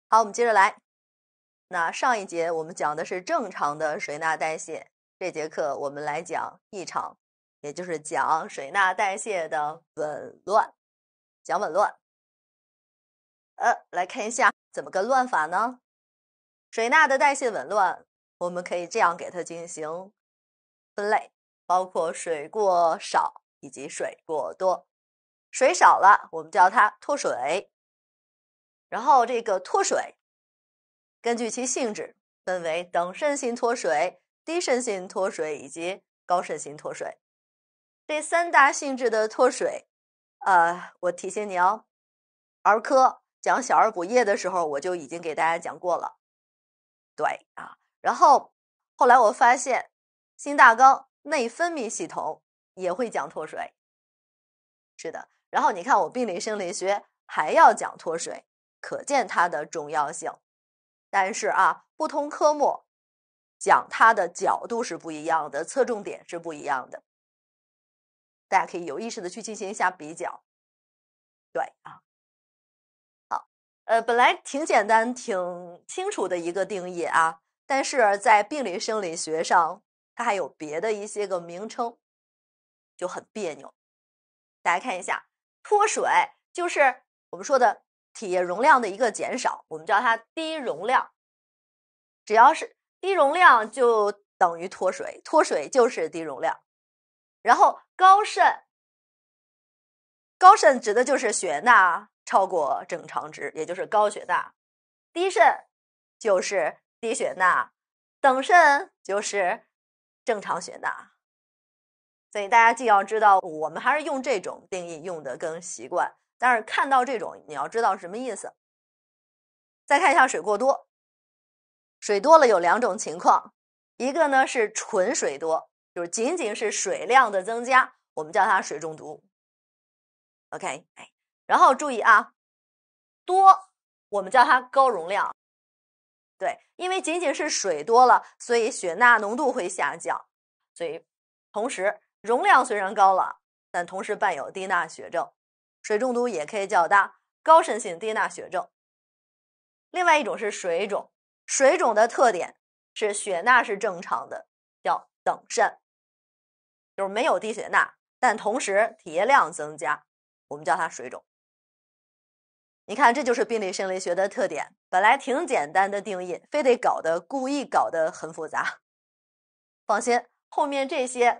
好，我们接着来。那上一节我们讲的是正常的水钠代谢，这节课我们来讲异常，也就是讲水钠代谢的紊乱，讲紊乱。来看一下怎么个乱法呢？水钠的代谢紊乱，我们可以这样给它进行分类，包括水过少以及水过多。水少了，我们叫它脱水。然后这个脱水，根据其性质分为等渗性脱水、低渗性脱水以及高渗性脱水。这三大性质的脱水，我提醒你哦，儿科讲小儿补液的时候我就已经给大家讲过了。对啊，然后后来我发现新大纲内分泌系统也会讲脱水。是的，然后你看我病理生理学还要讲脱水，可见它的重要性。但是不同科目讲它的角度是不一样的，侧重点是不一样的，大家可以有意识的去进行一下比较。对啊，好，本来挺简单挺清楚的一个定义啊，但是在病理生理学上它还有别的一些个名称，就很别扭。大家看一下，脱水就是我们说的体液容量的一个减少，我们叫它低容量。只要是低容量就等于脱水，脱水就是低容量。然后高渗，高渗指的就是血钠超过正常值，也就是高血钠。低渗就是低血钠，等渗就是正常血钠。所以大家既要知道，我们还是用这种定义用的更习惯，但是看到这种你要知道什么意思。再看一下水过多，水多了有两种情况，一个呢是纯水多，就是仅仅是水量的增加，我们叫它水中毒。OK， 然后注意多我们叫它高容量。对，因为仅仅是水多了，所以血钠浓度会下降，所以同时容量虽然高了，但同时伴有低钠血症，水中毒也可以叫它高渗性低钠血症。另外一种是水肿，水肿的特点是血钠是正常的，叫等渗，就是没有低血钠，但同时体液量增加，我们叫它水肿。你看，这就是病理生理学的特点，本来挺简单的定义，非得故意搞得很复杂。放心，后面这些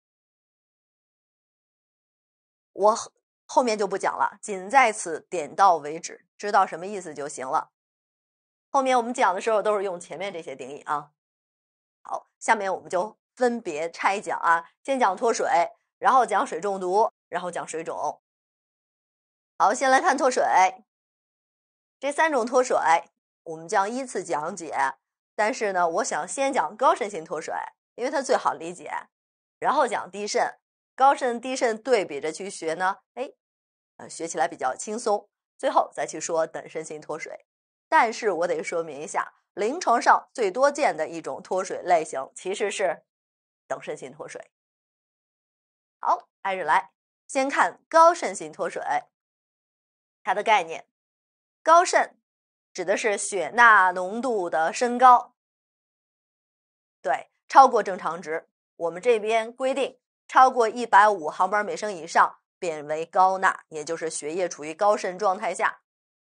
我后面就不讲了，仅在此点到为止，知道什么意思就行了。后面我们讲的时候都是用前面这些定义啊。好，下面我们就分别拆讲先讲脱水，然后讲水中毒，然后讲水肿。好，先来看脱水。这三种脱水我们将依次讲解，但是呢，我想先讲高渗性脱水，因为它最好理解，然后讲低渗，高渗低渗对比着去学呢，学起来比较轻松，最后再去说等渗性脱水。但是我得说明一下，临床上最多见的一种脱水类型其实是等渗性脱水。好，挨着来，先看高渗性脱水，它的概念。高渗指的是血钠浓度的升高，对，超过正常值，我们这边规定超过150毫摩尔每升以上变为高钠，也就是血液处于高渗状态下。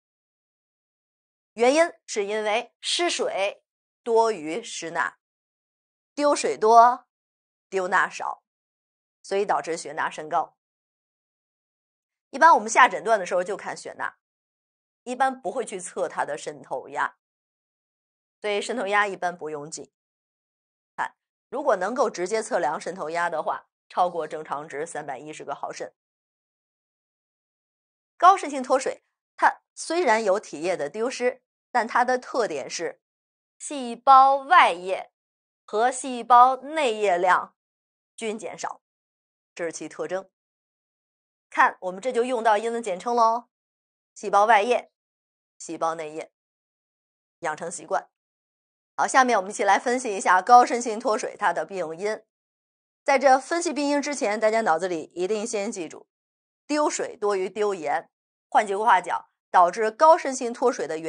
原因是因为失水多于失钠，丢水多丢钠少，所以导致血钠升高。一般我们下诊断的时候就看血钠，一般不会去测它的渗透压，所以渗透压一般不用记。看，如果能够直接测量渗透压的话，超过正常值310个毫升。高渗性脱水，它虽然有体液的丢失，但它的特点是细胞外液和细胞内液量均减少，这是其特征。看，我们这就用到英文简称咯，细胞外液、细胞内液，养成习惯。好，下面我们一起来分析一下高渗性脱水它的病因。在这分析病因之前，大家脑子里一定先记住，丢水多于丢盐。换句话讲，导致高渗性脱水的原因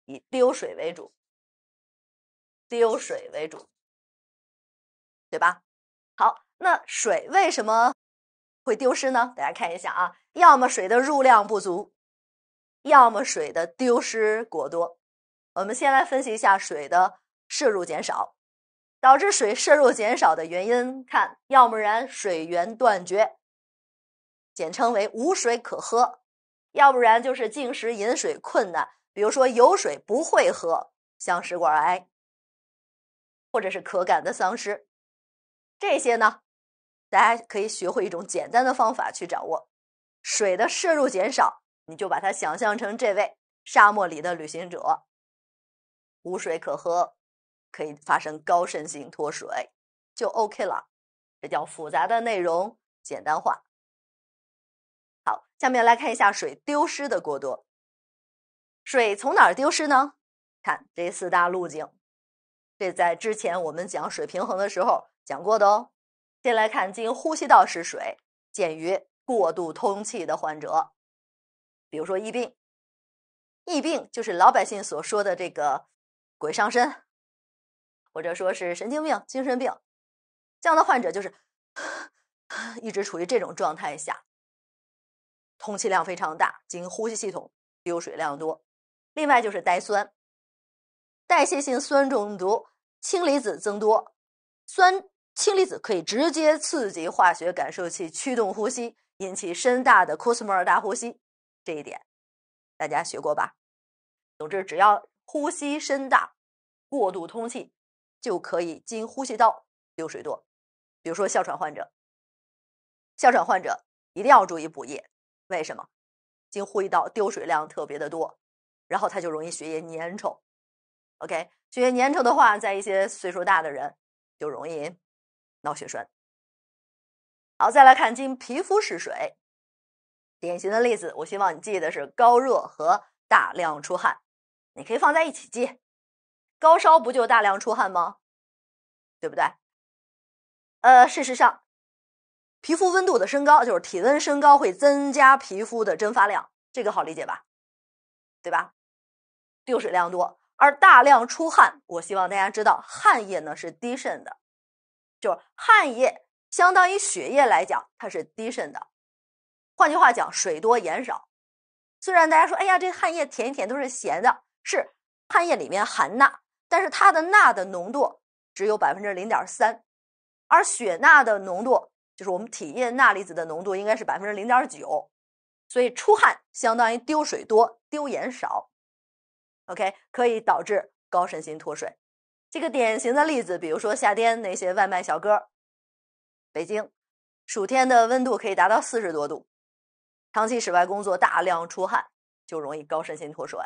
以丢水为主，丢水为主，对吧？好，那水为什么会丢失呢？大家看一下啊，要么水的入量不足，要么水的丢失过多。我们先来分析一下水的摄入减少。导致水摄入减少的原因，看，要不然水源断绝，简称为无水可喝；要不然就是进食饮水困难，比如说有水不会喝，像食管癌，或者是可感的丧失。这些呢，大家可以学会一种简单的方法去掌握。水的摄入减少，你就把它想象成这位沙漠里的旅行者，无水可喝，可以发生高渗性脱水，就 OK 了。这叫复杂的内容简单化。好，下面来看一下水丢失的过多。水从哪儿丢失呢？看这4大路径，这在之前我们讲水平衡的时候讲过的哦。先来看经呼吸道失水，见于过度通气的患者，比如说疫病。疫病就是老百姓所说的这个鬼上身，或者说是神经病、精神病，这样的患者就是一直处于这种状态下，通气量非常大，经呼吸系统丢水量多。另外就是带酸，代谢性酸中毒，氢离子增多，氢离子可以直接刺激化学感受器驱动呼吸，引起深大的库斯莫尔大呼吸，这一点大家学过吧？总之，只要呼吸深大、过度通气，就可以经呼吸道丢水多。比如说哮喘患者，哮喘患者一定要注意补液，为什么？经呼吸道丢水量特别的多，然后他就容易血液粘稠。OK， 血液粘稠的话，在一些岁数大的人就容易脑血栓。好，再来看经皮肤失水，典型的例子，我希望你记得是高热和大量出汗，你可以放在一起记。高烧不就大量出汗吗？对不对？事实上，皮肤温度的升高，就是体温升高会增加皮肤的蒸发量，这个好理解吧？对吧？丢水量多，而大量出汗，我希望大家知道，汗液呢是低渗的，就是汗液相当于血液来讲，它是低渗的。换句话讲，水多盐少。虽然大家说，哎呀，这汗液舔一舔都是咸的，是汗液里面含钠，但是它的钠的浓度只有 0.3%， 而血钠的浓度，就是我们体液钠离子的浓度应该是 0.9%， 所以出汗相当于丢水多，丢盐少。OK， 可以导致高渗性脱水。这个典型的例子，比如说夏天那些外卖小哥，北京暑天的温度可以达到40多度，长期室外工作大量出汗，就容易高渗性脱水。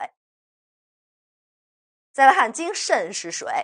再来看经肾失水，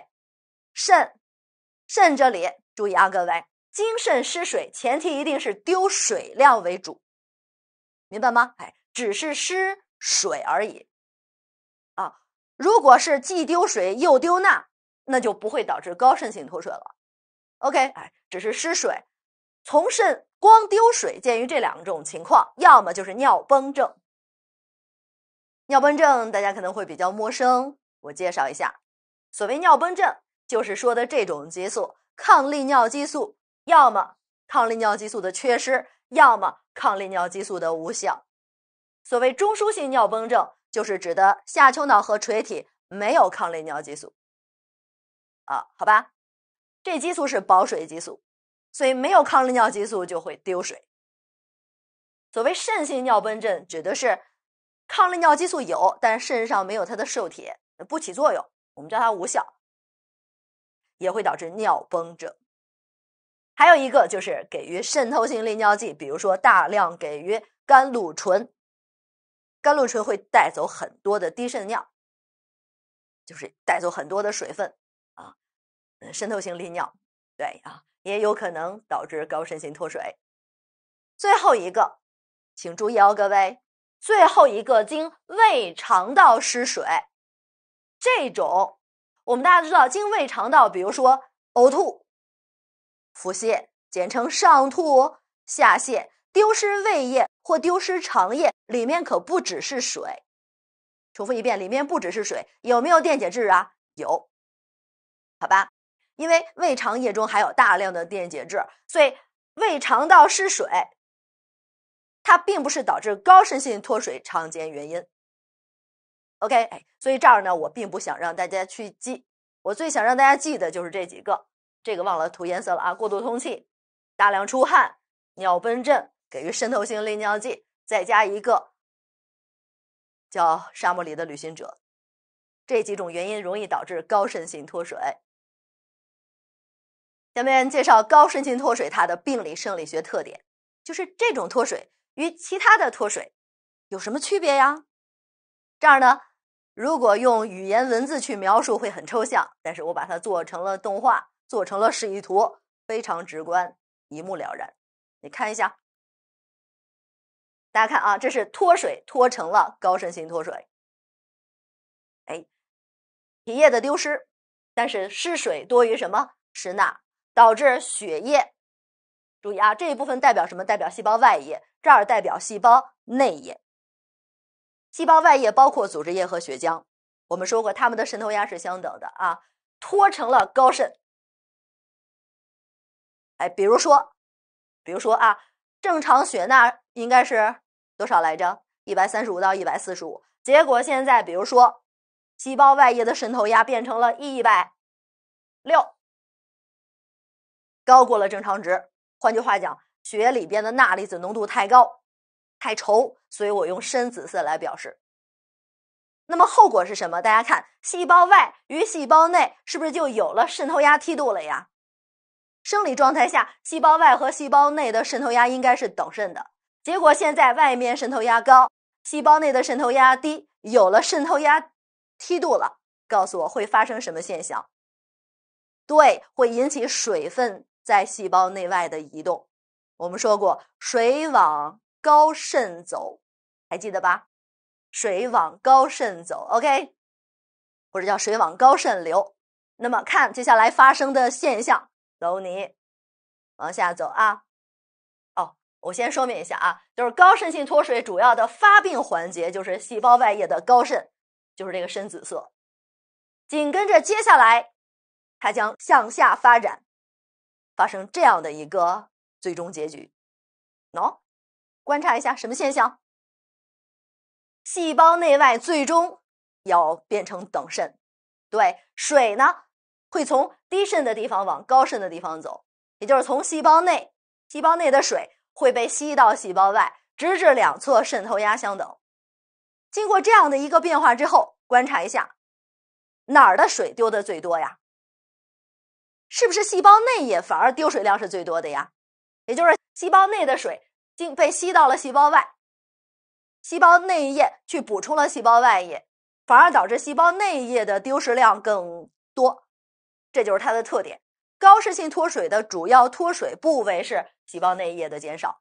肾这里注意啊，各位，经肾失水前提一定是丢水量为主，明白吗？只是失水而已啊。如果是既丢水又丢钠，那就不会导致高渗性脱水了。OK， 只是失水。从肾光丢水，鉴于这2种情况，要么就是尿崩症。尿崩症大家可能会比较陌生，我介绍一下。所谓尿崩症，就是说的这种激素，抗利尿激素，要么抗利尿激素的缺失，要么抗利尿激素的无效。所谓中枢性尿崩症，就是指的下丘脑和垂体没有抗利尿激素好吧，这激素是保水激素，所以没有抗利尿激素就会丢水。所谓肾性尿崩症，指的是抗利尿激素有，但是肾上没有它的受体，不起作用，我们叫它无效，也会导致尿崩症。还有一个就是给予渗透性利尿剂，比如说大量给予甘露醇，甘露醇会带走很多的低渗尿，就是带走很多的水分渗透性利尿，对也有可能导致高渗性脱水。最后一个，请注意哦，各位，最后一个经胃肠道失水，这种我们大家知道，经胃肠道，比如说呕吐、腹泻，简称上吐下泻，丢失胃液或丢失肠液，里面可不只是水， 重复一遍，里面不只是水，有没有电解质啊？有，好吧？因为胃肠液中含有大量的电解质，所以胃肠道失水，它并不是导致高渗性脱水常见原因。OK， 所以这儿呢，我并不想让大家去记，我最想让大家记的就是这几个。这个忘了涂颜色了啊，过度通气、大量出汗、尿崩症、给予渗透性利尿剂，再加一个叫沙漠里的旅行者，这几种原因容易导致高渗性脱水。下面介绍高渗性脱水它的病理生理学特点，就是这种脱水与其他的脱水有什么区别呀？这儿呢，如果用语言文字去描述会很抽象，但是我把它做成了动画，做成了示意图，非常直观，一目了然。你看一下，大家看啊，这是脱水脱成了高渗性脱水。体液的丢失，但是失水多于什么？失钠，导致血液。注意啊，这一部分代表什么？代表细胞外液，这儿代表细胞内液。细胞外液包括组织液和血浆，我们说过它们的渗透压是相等的啊，脱成了高渗。比如说啊，正常血钠应该是多少来着？135到145，结果现在比如说细胞外液的渗透压变成了160，高过了正常值。换句话讲，血里边的钠离子浓度太高太稠，所以我用深紫色来表示。那么后果是什么？大家看，细胞外与细胞内是不是就有了渗透压梯度了呀？生理状态下，细胞外和细胞内的渗透压应该是等渗的，结果现在外面渗透压高，细胞内的渗透压低，有了渗透压梯度了，告诉我会发生什么现象？对，会引起水分在细胞内外的移动。我们说过，水往高渗走，还记得吧？水往高渗走 ，OK， 或者叫水往高渗流。那么看接下来发生的现象，走你往下走啊。我先说明一下啊，就是高渗性脱水主要的发病环节就是细胞外液的高渗，就是这个深紫色。紧跟着接下来，它将向下发展，发生这样的一个最终结局。观察一下什么现象？细胞内外最终要变成等渗，对，水呢会从低渗的地方往高渗的地方走，也就是从细胞内的水会被吸到细胞外，直至两侧渗透压相等。经过这样的一个变化之后，观察一下哪儿的水丢的最多呀？是不是细胞内液反而丢水量是最多的呀？也就是细胞内的水被吸到了细胞外，细胞内液去补充了细胞外液，反而导致细胞内液的丢失量更多，这就是它的特点。高渗性脱水的主要脱水部位是细胞内液的减少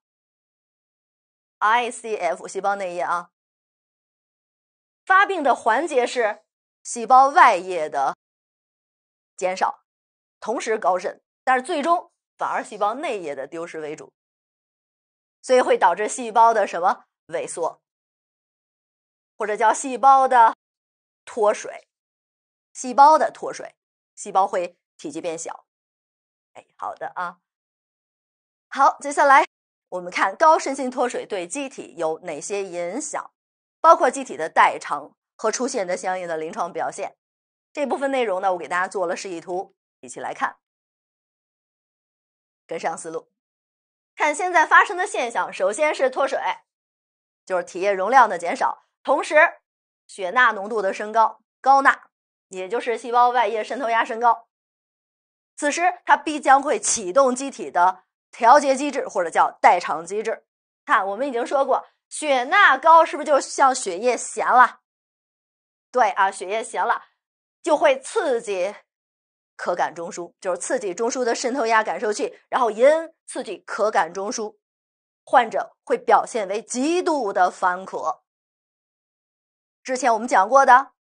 ，ICF 细胞内液啊。发病的环节是细胞外液的减少，同时高渗，但是最终反而细胞内液的丢失为主，所以会导致细胞的什么萎缩，或者叫细胞的脱水。细胞会体积变小。好的啊。好，接下来我们看高渗性脱水对机体有哪些影响，包括机体的代偿和出现的相应的临床表现。这部分内容呢，我给大家做了示意图，一起来看，跟上思路。看现在发生的现象，首先是脱水，就是体液容量的减少，同时血钠浓度的升高，高钠，也就是细胞外液渗透压升高。此时它必将会启动机体的调节机制，或者叫代偿机制。看，我们已经说过，血钠高是不是就像血液咸了？对啊，血液咸了就会刺激可感中枢，就是刺激中枢的渗透压感受器，然后因刺激可感中枢，患者会表现为极度的烦渴。之前我们讲过的，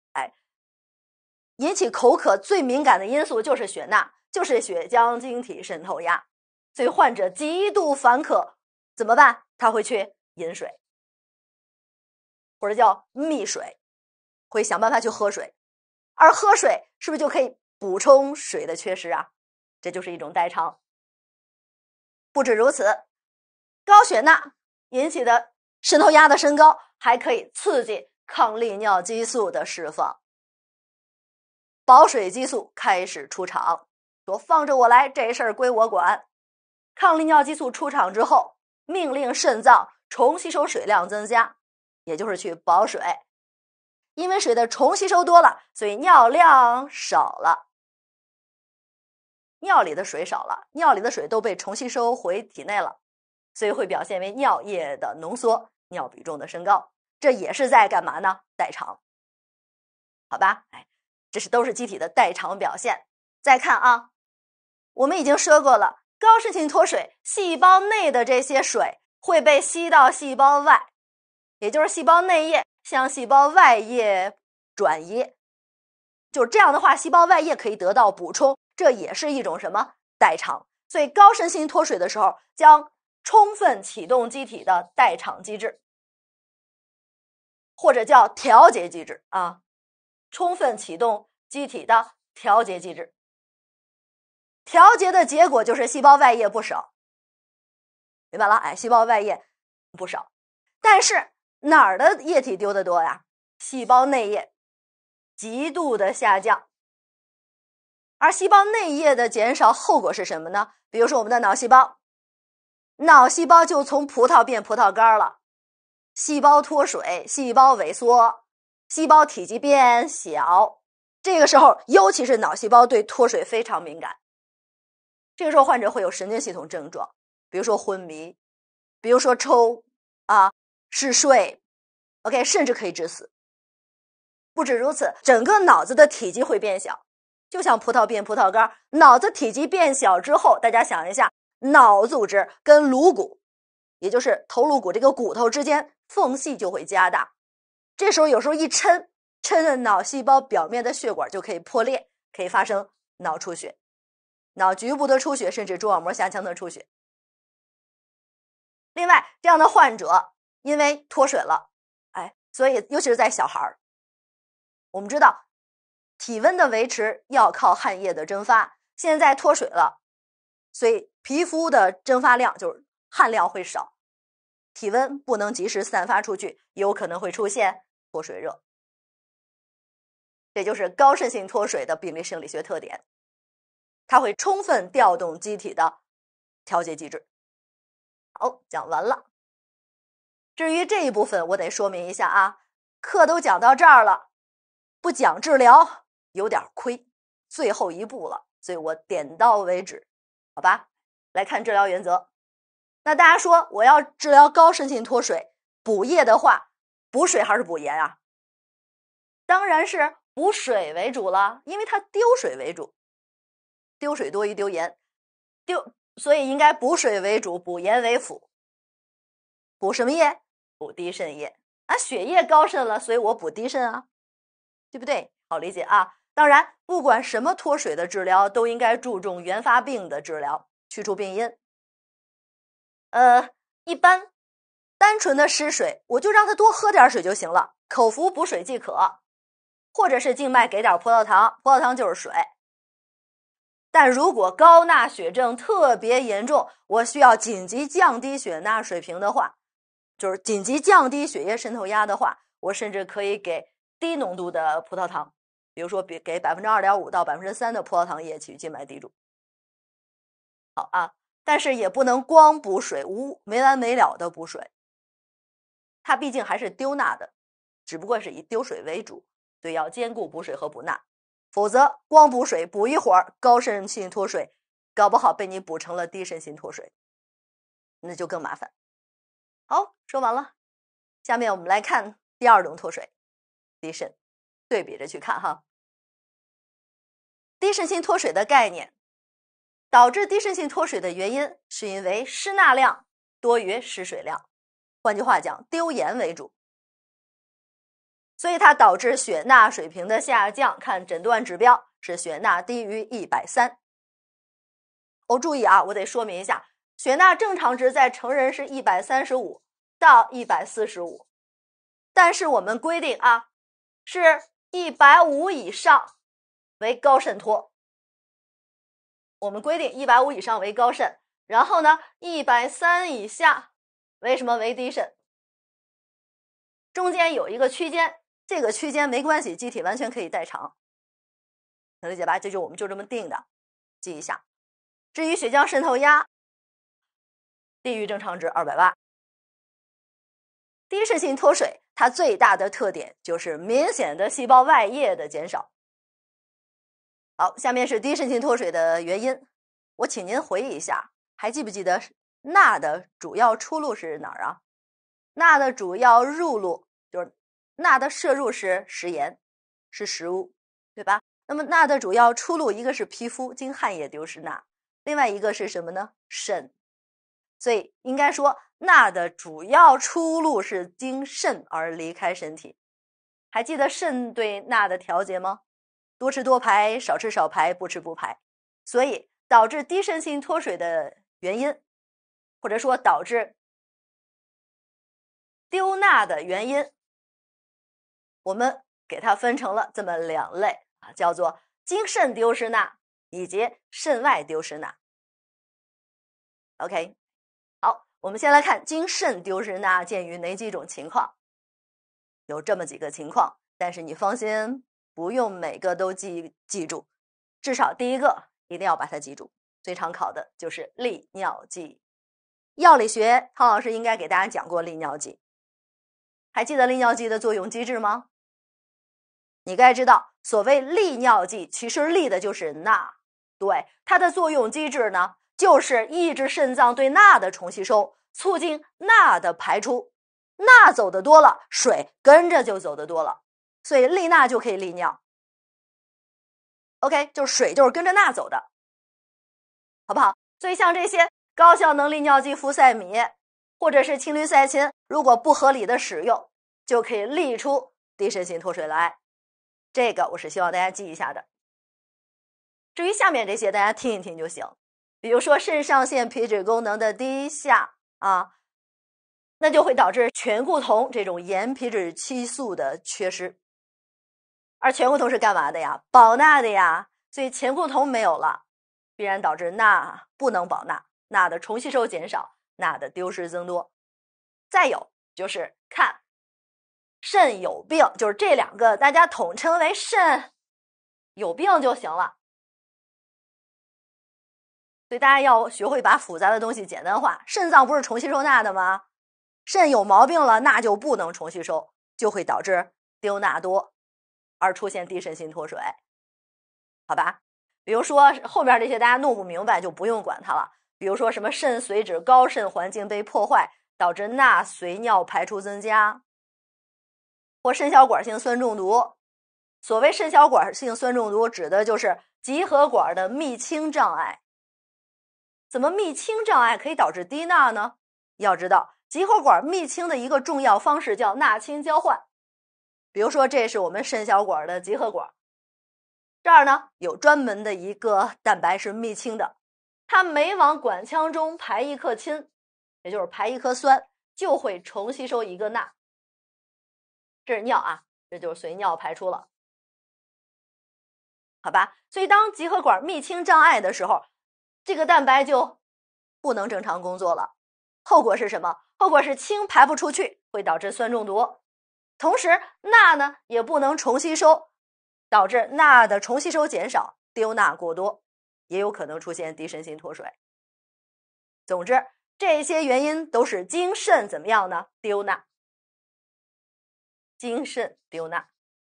引起口渴最敏感的因素就是血钠，就是血浆晶体渗透压，所以患者极度烦渴怎么办？他会去饮水，或者叫觅水。 会想办法去喝水，而喝水是不是就可以补充水的缺失啊？这就是一种代偿。不止如此，高血钠引起的渗透压的升高，还可以刺激抗利尿激素的释放，保水激素开始出场，说放着我来，这事儿归我管。抗利尿激素出场之后，命令肾脏重吸收水量增加，也就是去保水。因为水的重吸收多了，所以尿量少了，尿里的水少了，尿里的水都被重吸收回体内了，所以会表现为尿液的浓缩，尿比重的升高。这也是在干嘛呢？代偿。好吧，这都是机体的代偿表现。再看啊，我们已经说过了，高渗性脱水，细胞内的这些水会被吸到细胞外，也就是细胞内液向细胞外液转移。就这样的话，细胞外液可以得到补充，这也是一种什么？代偿。所以高渗性脱水的时候，将充分启动机体的代偿机制，或者叫调节机制啊，充分启动机体的调节机制。调节的结果就是细胞外液不少，明白了？细胞外液不少，但是哪儿的液体丢得多呀？细胞内液极度的下降。而细胞内液的减少后果是什么呢？比如说我们的脑细胞，脑细胞就从葡萄变葡萄干了，细胞脱水，细胞萎缩，细胞体积变小。这个时候尤其是脑细胞对脱水非常敏感，这个时候患者会有神经系统症状，比如说昏迷，比如说抽嗜睡 OK， 甚至可以致死。不止如此，整个脑子的体积会变小，就像葡萄变葡萄干，脑子体积变小之后，大家想一下，脑组织跟颅骨，也就是头颅骨这个骨头之间缝隙就会加大，这时候有时候一抻的脑细胞表面的血管就可以破裂，可以发生脑出血，脑局部的出血，甚至蛛网膜下腔的出血。另外，这样的患者因为脱水了，所以尤其是在小孩，我们知道体温的维持要靠汗液的蒸发，现在脱水了，所以皮肤的蒸发量就是汗量会少，体温不能及时散发出去，有可能会出现脱水热。这就是高渗性脱水的病理生理学特点，它会充分调动机体的调节机制。好，讲完了。至于这一部分我得说明一下啊，课都讲到这儿了，不讲治疗有点亏，最后一步了，所以我点到为止，好吧？来看治疗原则。那大家说我要治疗高渗性脱水，补液的话，补水还是补盐啊？当然是补水为主了，因为它丢水为主，丢水多于丢盐，所以应该补水为主，补盐为辅。补什么液？补低渗液血液高渗了，所以我补低渗啊，对不对？好理解啊。当然，不管什么脱水的治疗，都应该注重原发病的治疗，去除病因。一般单纯的失水，我就让他多喝点水就行了，口服补水即可，或者是静脉给点葡萄糖，葡萄糖就是水。但如果高钠血症特别严重，我需要紧急降低血钠水平的话，就是紧急降低血液渗透压的话，我甚至可以给低浓度的葡萄糖，比如说给 2.5% 到 3% 的葡萄糖液去静脉滴注。好啊，但是也不能光补水，没完没了的补水，它毕竟还是丢钠的，只不过是以丢水为主，所以要兼顾补水和补钠，否则光补水补一会儿，高渗性脱水搞不好被你补成了低渗性脱水，那就更麻烦。好，说完了，下面我们来看第二种脱水，低渗，对比着去看哈。低渗性脱水的概念，导致低渗性脱水的原因是因为失钠量多于失水量，换句话讲，丢盐为主，所以它导致血钠水平的下降，看诊断指标是血钠低于130。注意啊，我得说明一下，血钠正常值在成人是135到145，但是我们规定啊， 是150以上为高渗脱。我们规定150以上为高渗，然后呢130以下为什么为低渗？中间有一个区间，这个区间没关系，机体完全可以代偿，能理解吧？这就我们就这么定的，记一下。至于血浆渗透压，低于正常值200瓦。低渗性脱水它最大的特点就是明显的细胞外液的减少。好，下面是低渗性脱水的原因。我请您回忆一下，还记不记得钠的主要出路是哪儿啊？钠的主要入路就是钠的摄入是食盐，是食物，对吧？那么钠的主要出路一个是皮肤，经汗液丢失钠，另外一个是什么呢？肾。所以应该说钠的主要出路是经肾而离开身体。还记得肾对钠的调节吗？多吃多排，少吃少排，不吃不排。所以导致低渗性脱水的原因，或者说导致丢钠的原因，我们给它分成了这么2类啊，叫做经肾丢失钠以及肾外丢失钠。OK， 好，我们先来看经肾丢失钠见于哪几种情况？有这么几个情况，但是你放心，不用每个都记住，至少第一个一定要把它记住。最常考的就是利尿剂。药理学汤老师应该给大家讲过利尿剂，还记得利尿剂的作用机制吗？你该知道，所谓利尿剂，其实利的就是钠，对，它的作用机制呢，就是抑制肾脏对钠的重吸收，促进钠的排出。钠走得多了，水跟着就走得多了，所以利钠就可以利尿。OK， 就是水就是跟着钠走的，好不好？所以像这些高效能利尿剂呋塞米或者是氢氯噻嗪，如果不合理的使用，就可以利出低渗性脱水来。这个我是希望大家记一下的。至于下面这些，大家听一听就行。比如说肾上腺皮质功能的低下啊，那就会导致醛固酮这种盐皮质激素的缺失。而醛固酮是干嘛的呀？保钠的呀。所以醛固酮没有了，必然导致钠不能保钠，钠的重吸收减少，钠的丢失增多。再有就是看肾有病，就是这2个大家统称为肾有病就行了。所以大家要学会把复杂的东西简单化。肾脏不是重吸收钠的吗？肾有毛病了，钠就不能重吸收，就会导致丢钠多，而出现低渗性脱水，好吧？比如说后面这些大家弄不明白就不用管它了。比如说什么肾髓指高渗环境被破坏，导致钠随尿排出增加，或肾小管性酸中毒。所谓肾小管性酸中毒，指的就是集合管的泌氢障碍。怎么泌氢障碍可以导致低钠呢？要知道集合管泌氢的一个重要方式叫钠氢交换。比如说这是我们肾小管的集合管，这儿呢有专门的一个蛋白是泌氢的，它每往管腔中排一克氢，也就是排一颗酸，就会重吸收一个钠。这是尿啊，这就是随尿排出了，好吧？所以当集合管泌氢障碍的时候，这个蛋白就不能正常工作了。后果是什么？后果是氢排不出去，会导致酸中毒。同时钠呢也不能重吸收，导致钠的重吸收减少，丢钠过多，也有可能出现低渗性脱水。总之这些原因都是经肾怎么样呢？丢钠。经肾丢钠。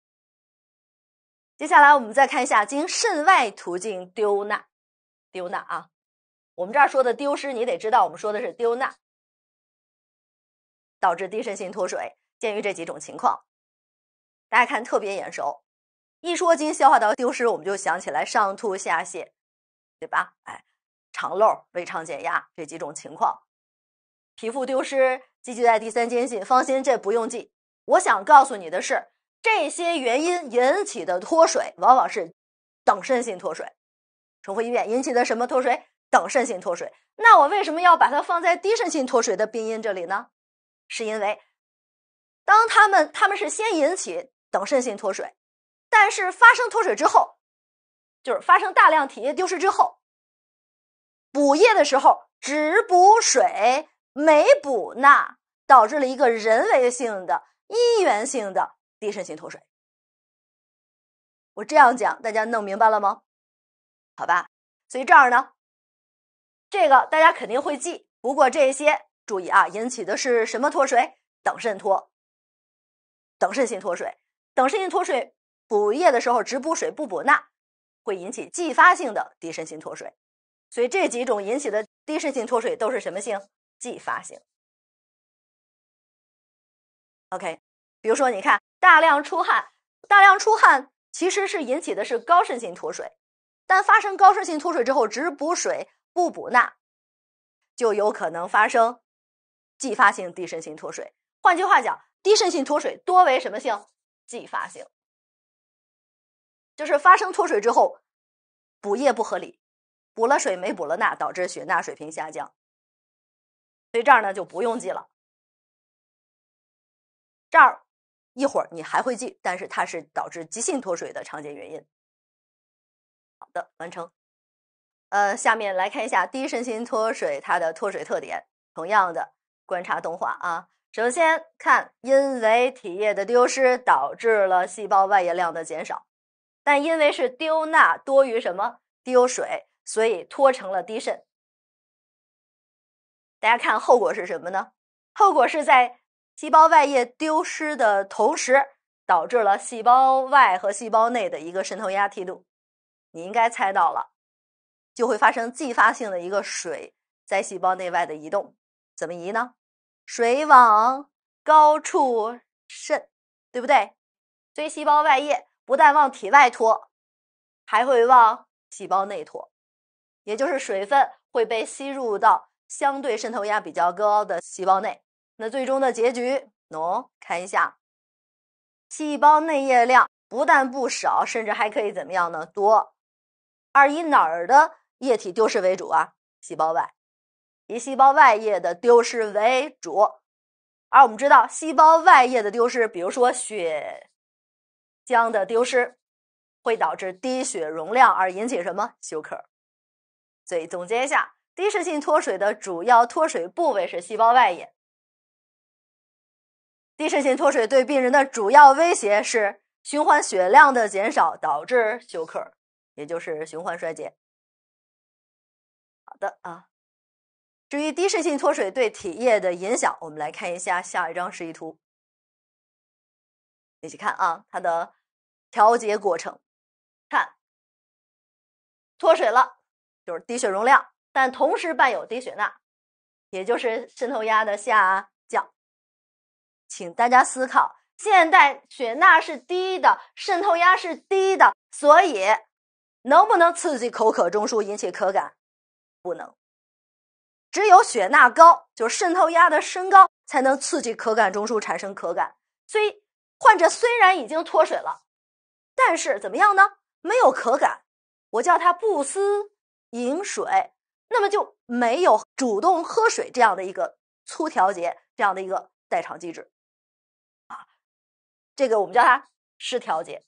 接下来我们再看一下经肾外途径丢钠。丢钠啊，我们这儿说的丢失你得知道，我们说的是丢钠，导致低渗性脱水。鉴于这几种情况，大家看特别眼熟，一说经消化道丢失，我们就想起来上吐下泻，对吧？肠漏、胃肠减压这几种情况。皮肤丢失、积聚在第三间隙，放心，这不用记。我想告诉你的是，这些原因引起的脱水往往是等渗性脱水。重复一遍，引起的什么脱水？等渗性脱水。那我为什么要把它放在低渗性脱水的病因这里呢？是因为当他们是先引起等渗性脱水。但是发生脱水之后，就是发生大量体液丢失之后，补液的时候只补水没补钠，导致了一个人为性的医源性的低渗性脱水。我这样讲大家弄明白了吗？好吧，所以这儿呢，这个大家肯定会记，不过这些注意啊，引起的是什么脱水？等渗脱，等渗性脱水。等渗性脱水补液的时候只补水不补钠，会引起继发性的低渗性脱水。所以这几种引起的低渗性脱水都是什么性？继发性。OK， 比如说你看大量出汗其实是引起的是高渗性脱水，但发生高渗性脱水之后只补水不补钠，就有可能发生继发性低渗性脱水。换句话讲，低渗性脱水多为什么性？继发性，就是发生脱水之后补液不合理，补了水没补了钠，导致血钠水平下降。所以这儿呢就不用记了，这儿一会儿你还会记，但是它是导致急性脱水的常见原因。好的，完成。下面来看一下低渗性脱水它的脱水特点，同样的观察动画啊。首先看，因为体液的丢失导致了细胞外液量的减少，但因为是丢钠多于什么？丢水，所以脱成了低渗。大家看后果是什么呢？后果是在细胞外液丢失的同时，导致了细胞外和细胞内的一个渗透压梯度。你应该猜到了，就会发生继发性的一个水在细胞内外的移动。怎么移呢？水往高处渗，对不对？所以细胞外液不但往体外脱，还会往细胞内脱，也就是水分会被吸入到相对渗透压比较高的细胞内。那最终的结局，看一下，细胞内液量不但不少，甚至还可以怎么样呢？多。而以哪儿的液体丢失为主啊？细胞外，以细胞外液的丢失为主。而我们知道细胞外液的丢失，比如说血浆的丢失，会导致低血容量而引起什么？休克。所以总结一下，低渗性脱水的主要脱水部位是细胞外液。低渗性脱水对病人的主要威胁是循环血量的减少导致休克，也就是循环衰竭。好的啊。至于低渗性脱水对体液的影响，我们来看一下下一张示意图。一起看啊，它的调节过程。看，脱水了，就是低血容量，但同时伴有低血钠，也就是渗透压的下降。请大家思考，现在血钠是低的，渗透压是低的，所以能不能刺激口渴中枢引起渴感？不能。只有血钠高，就是渗透压的升高，才能刺激渴感中枢产生渴感。所以患者虽然已经脱水了，但是怎么样呢？没有渴感，我叫他不思饮水，那么就没有主动喝水这样的一个粗调节，这样的一个代偿机制啊，这个我们叫它失调节。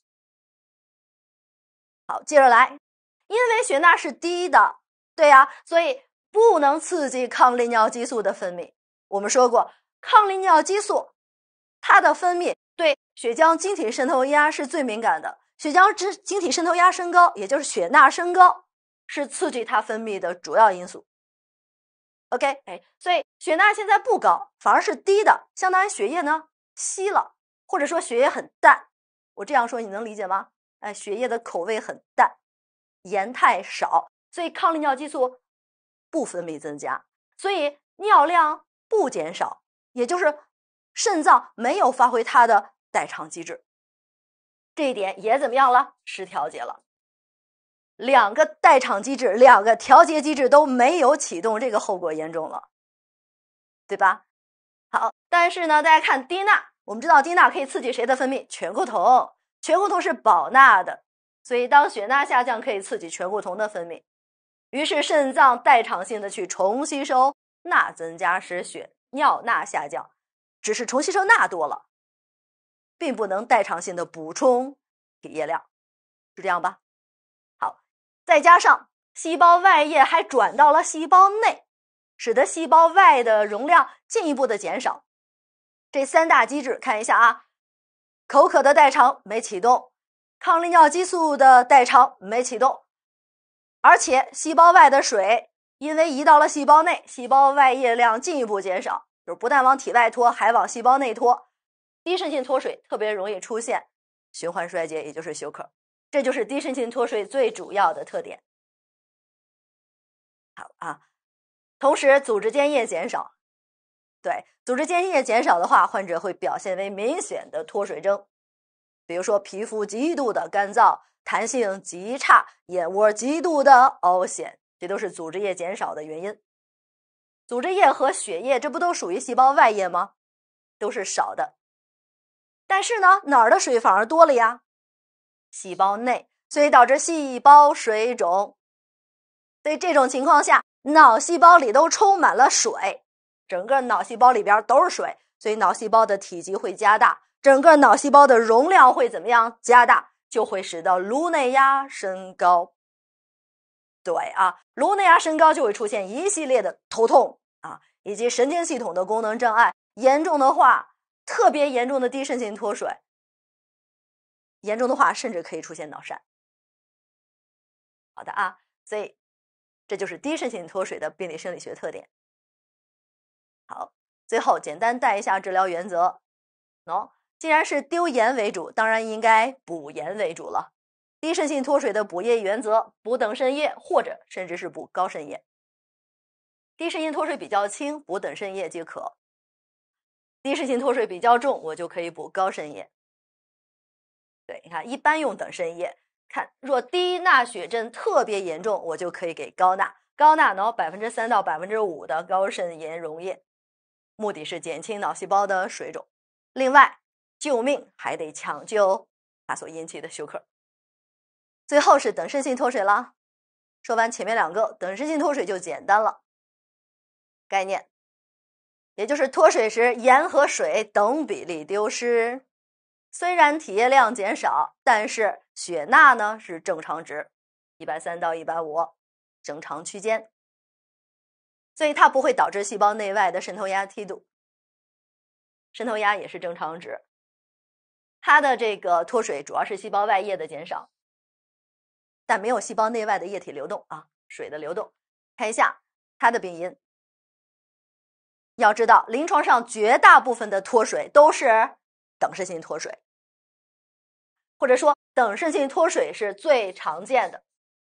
好，接着来，因为血钠是低的，对呀，所以不能刺激抗利尿激素的分泌。我们说过，抗利尿激素它的分泌对血浆晶体渗透压是最敏感的，血浆晶体渗透压升高，也就是血钠升高，是刺激它分泌的主要因素。OK， 所以血钠现在不高，反而是低的，相当于血液呢稀了，或者说血液很淡。我这样说你能理解吗？血液的口味很淡，盐太少，所以抗利尿激素不分泌增加，所以尿量不减少，也就是肾脏没有发挥它的代偿机制，这一点也怎么样了？失调节了。两个代偿机制，两个调节机制都没有启动，这个后果严重了，对吧？好，但是呢，大家看低钠，我们知道低钠可以刺激谁的分泌？醛固酮，醛固酮是保钠的，所以当血钠下降，可以刺激醛固酮的分泌，于是肾脏代偿性的去重吸收钠，增加使尿钠下降，只是重吸收钠多了， 并不能代偿性的补充体液量，是这样吧？好，再加上细胞外液还转到了细胞内，使得细胞外的容量进一步的减少。这三大机制看一下啊，口渴的代偿没启动，抗利尿激素的代偿没启动，而且细胞外的水因为移到了细胞内，细胞外液量进一步减少，就是不但往体外脱，还往细胞内脱。低渗性脱水特别容易出现循环衰竭，也就是休克，这就是低渗性脱水最主要的特点。好啊，同时组织间液减少，对，组织间液减少的话，患者会表现为明显的脱水症，比如说皮肤极度的干燥，弹性极差，眼窝极度的凹陷，这都是组织液减少的原因。组织液和血液这不都属于细胞外液吗？都是少的。但是呢，哪儿的水反而多了呀？细胞内，所以导致细胞水肿。所以这种情况下，脑细胞里都充满了水，整个脑细胞里边都是水，所以脑细胞的体积会加大，整个脑细胞的容量会怎么样？加大，就会使得颅内压升高。对啊，颅内压升高就会出现一系列的头痛啊，以及神经系统的功能障碍，严重的话，特别严重的低渗性脱水，严重的话甚至可以出现脑疝。好的啊，所以这就是低渗性脱水的病理生理学特点。好，最后简单带一下治疗原则。既然是丢盐为主，当然应该补盐为主了。低渗性脱水的补液原则，补等渗液或者甚至是补高渗液。低渗性脱水比较轻，补等渗液即可。低渗性脱水比较重，我就可以补高渗液。对，你看一般用等渗液，看若低钠血症特别严重，我就可以给高钠。高钠呢3%到5%的高渗盐溶液，目的是减轻脑细胞的水肿。另外，救命还得抢救它所引起的休克。最后是等渗性脱水了。说完前面两个，等渗性脱水就简单了。概念，也就是脱水时盐和水等比例丢失，虽然体液量减少，但是血钠呢是正常值，130到150，正常区间，所以它不会导致细胞内外的渗透压梯度，渗透压也是正常值。它的这个脱水主要是细胞外液的减少，但没有细胞内外的液体流动啊，水的流动。看一下它的病因，要知道临床上绝大部分的脱水都是等渗性脱水，或者说等渗性脱水是最常见的，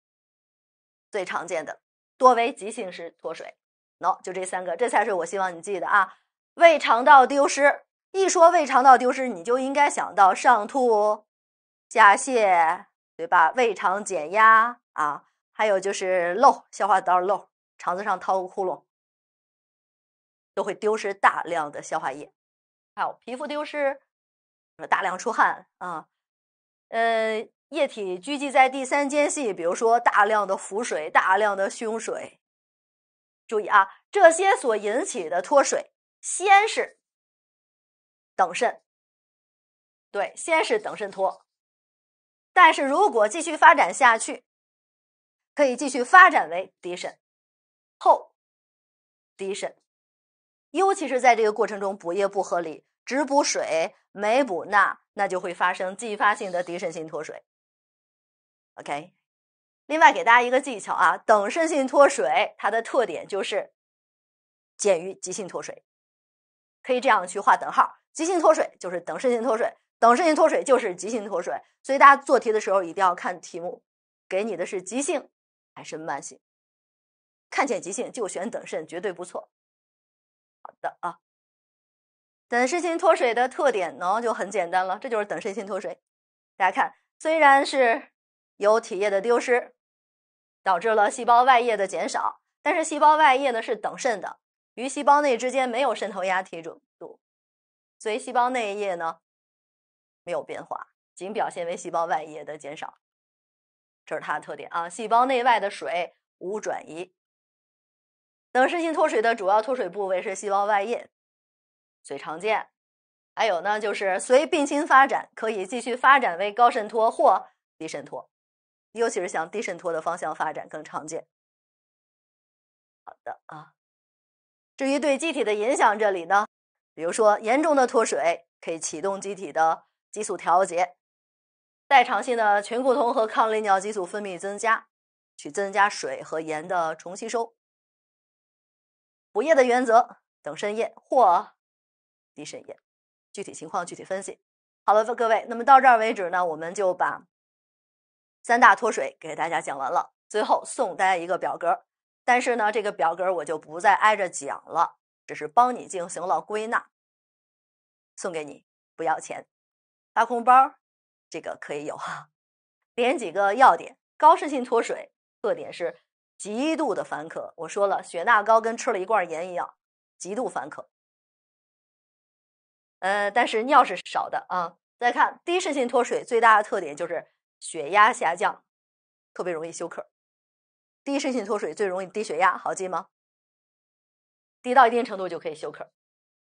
多为急性式脱水。就这三个，这才是我希望你记的啊。胃肠道丢失，一说胃肠道丢失，你就应该想到上吐下泻，对吧？胃肠减压啊，还有就是漏，消化道漏，肠子上掏个窟窿，都会丢失大量的消化液。还有皮肤丢失，大量出汗啊，液体聚集在第三间隙，比如说大量的腹水、大量的胸水。注意啊，这些所引起的脱水，先是等渗，对，先是等渗脱。但是如果继续发展下去，可以继续发展为低渗、后低渗，尤其是在这个过程中补液不合理，只补水没补钠，那就会发生继发性的低渗性脱水。OK， 另外给大家一个技巧啊，等渗性脱水它的特点就是减于急性脱水，可以这样去画等号，急性脱水就是等渗性脱水，等渗性脱水就是急性脱水。所以大家做题的时候一定要看题目给你的是急性还是慢性，看见急性就选等渗，绝对不错。好的啊，等渗性脱水的特点呢就很简单了，这就是等渗性脱水。大家看，虽然是有体液的丢失，导致了细胞外液的减少，但是细胞外液呢是等渗的，与细胞内之间没有渗透压梯度，所以细胞内液呢没有变化，仅表现为细胞外液的减少，这是它的特点啊。细胞内外的水无转移。等渗性脱水的主要脱水部位是细胞外液，最常见， 还有呢，就是随病情发展，可以继续发展为高渗脱或低渗脱，尤其是向低渗脱的方向发展更常见。好的啊，至于对机体的影响，这里呢，比如说严重的脱水可以启动机体的激素调节，代偿性的醛固酮和抗利尿激素分泌增加，去增加水和盐的重吸收。补液的原则，等渗液或低渗液，具体情况具体分析。好了，各位，那么到这儿为止呢，我们就把3大脱水给大家讲完了。最后送大家一个表格，但是呢，这个表格我就不再挨着讲了，只是帮你进行了归纳，送给你，不要钱，发红包，这个可以有哈。点几个要点：高渗性脱水特点是极度的烦渴，我说了，血钠高跟吃了一罐盐一样，极度烦渴。但是尿是少的啊。再看低渗性脱水最大的特点就是血压下降，特别容易休克。低渗性脱水最容易低血压，好记吗？低到一定程度就可以休克。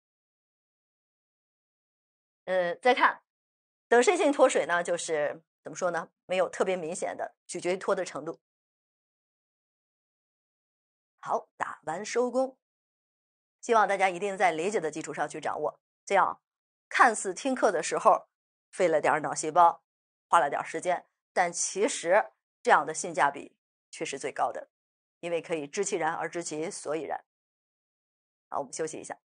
再看等渗性脱水呢，就是怎么说呢？没有特别明显的，取决于脱的程度。好，打完收工。希望大家一定在理解的基础上去掌握，这样看似听课的时候费了点脑细胞，花了点时间，但其实这样的性价比却是最高的，因为可以知其然而知其所以然。好，我们休息一下。